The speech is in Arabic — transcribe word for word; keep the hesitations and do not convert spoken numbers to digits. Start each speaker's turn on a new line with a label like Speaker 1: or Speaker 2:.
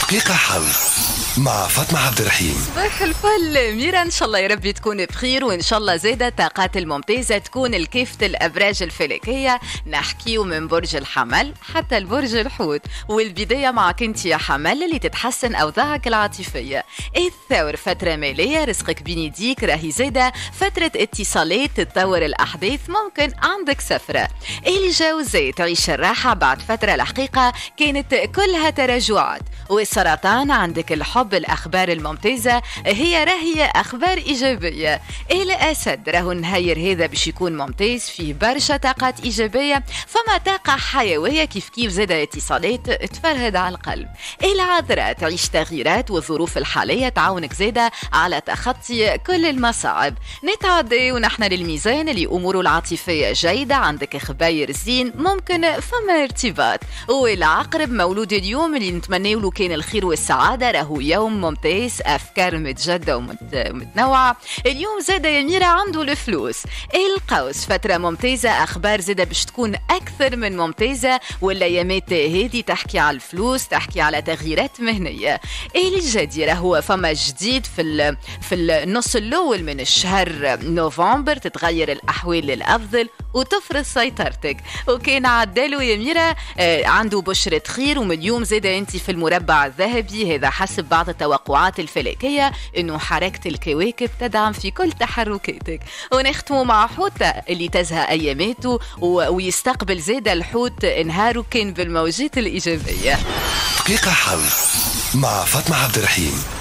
Speaker 1: دقيقة حظ مع فاطمة عبد الرحيم.
Speaker 2: صباح الفل ميرا، ان شاء الله يا ربي تكون بخير، وان شاء الله زادة طاقات الممتازة تكون الكيفة الابراج الفلكية. نحكيو من برج الحمل حتى البرج الحوت، والبداية معك انت يا حمل اللي تتحسن اوضاعك العاطفية. الثور فترة مالية، رزقك بين يديك، راهي زادة فترة اتصالات تتطور الاحداث، ممكن عندك سفرة. الجوزاء تعيش الراحة بعد فترة الحقيقة كانت كلها تراجعات. والسرطان عندك الحب، الأخبار الممتازة هي راهي أخبار إيجابية. الأسد راهو النهاير هذا باش يكون ممتاز، فيه برشا طاقات إيجابية، فما طاقة حيوية كيف كيف زادة اتصالات تفرهد على القلب. العذراء تعيش تغييرات، والظروف الحالية تعاونك زادة على تخطي كل المصاعب. نتعدي ونحن للميزان اللي أموره العاطفية جيدة، عندك خباير زين، ممكن فما ارتباط. والعقرب مولود اليوم اللي نتمنى له كان الخير والسعادة، راهو يوم ممتاز، أفكار متجدة ومتنوعة. اليوم زادة يا ميرا عنده الفلوس. القوس فترة ممتازة، أخبار زادة باش تكون أكثر من ممتازة، والأيامات هذه تحكي على الفلوس، تحكي على تغييرات مهنية. الجدي راهو فما جديد في في النص الأول من الشهر نوفمبر، تتغير الأحوال للأفضل وتفرض سيطرتك. وكان عدالو يا ميرا آه عنده بشرة خير، ومن اليوم زادة أنت في المربع الذهبي، هذا حسب بعض التوقعات الفلكية انه حركة الكواكب تدعم في كل تحركاتك. ونختموا مع حوت اللي تزهى اياماته ويستقبل زادة الحوت نهاره كان بالموجات الايجابية.
Speaker 1: دقيقة حظ مع فاطمة عبد الرحيم.